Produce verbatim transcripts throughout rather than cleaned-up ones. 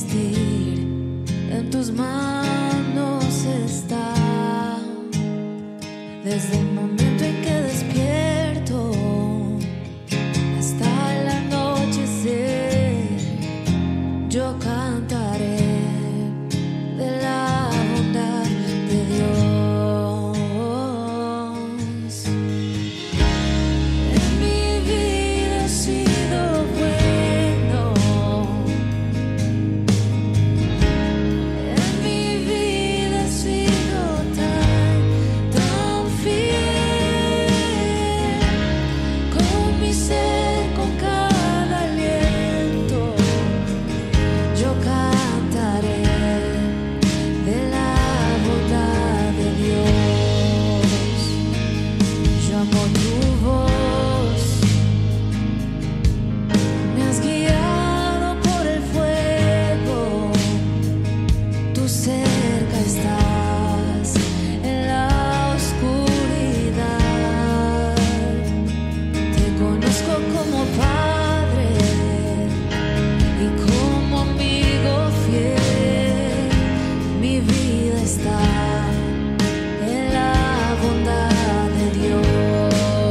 existir, en tus manos está. Desde el momento en que despierto hasta el anochecer, yo cantaré de la bondad de Dios. En mi vida ha sido bueno, en mi vida ha sido tan, tan fiel, con mi ser, con cada aliento, yo cantaré de la bondad de Dios. Yo amo tu voz, me has guiado por el fuego, tú cerca estás en la oscuridad. Te conozco como Padre y como amigo fiel. Mi vida está en la bondad de Dios.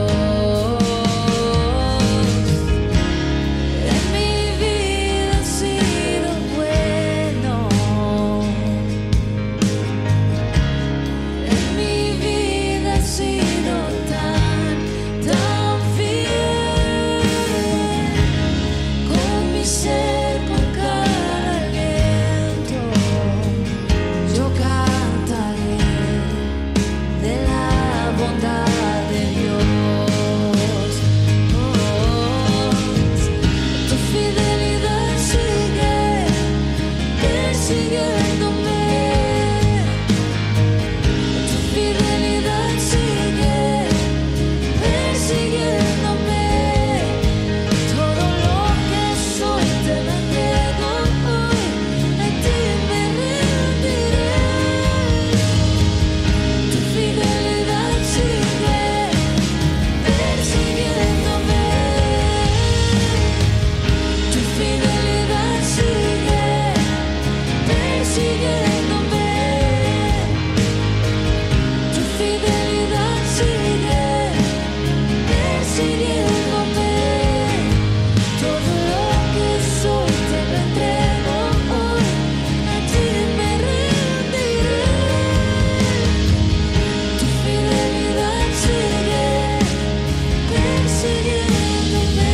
En mi vida ha sido bueno, en mi vida ha sido tan, tan fiel, con mi ser, con cada aliento, yo cantaré de la bondad de Dios. Oh, tu fidelidad sigue persiguiéndome, tu fidelidad sigue persiguiéndome. Todo lo que soy te lo entrego hoy, a ti me rendiré. Tu fidelidad sigue persiguiéndome, tu fidelidad sigue persiguiéndome, tu fidelidad sigue persiguiéndome. Todo lo que soy te lo entrego hoy, a ti me rendiré. Tu fidelidad sigue persiguiéndome.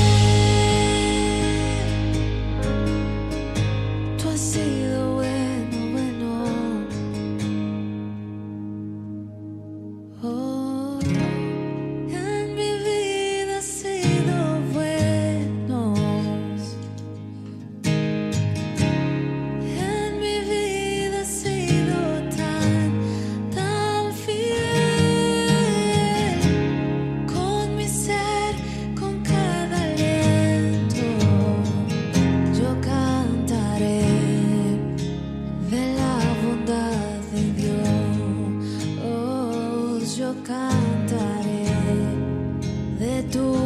Tú has sido bueno, bueno. Oh, en mi vida ha sido bueno, en mi vida ha sido tan, tan fiel, con mi ser, con cada aliento, yo cantaré de la bondad de Dios. Yo cantaré de tu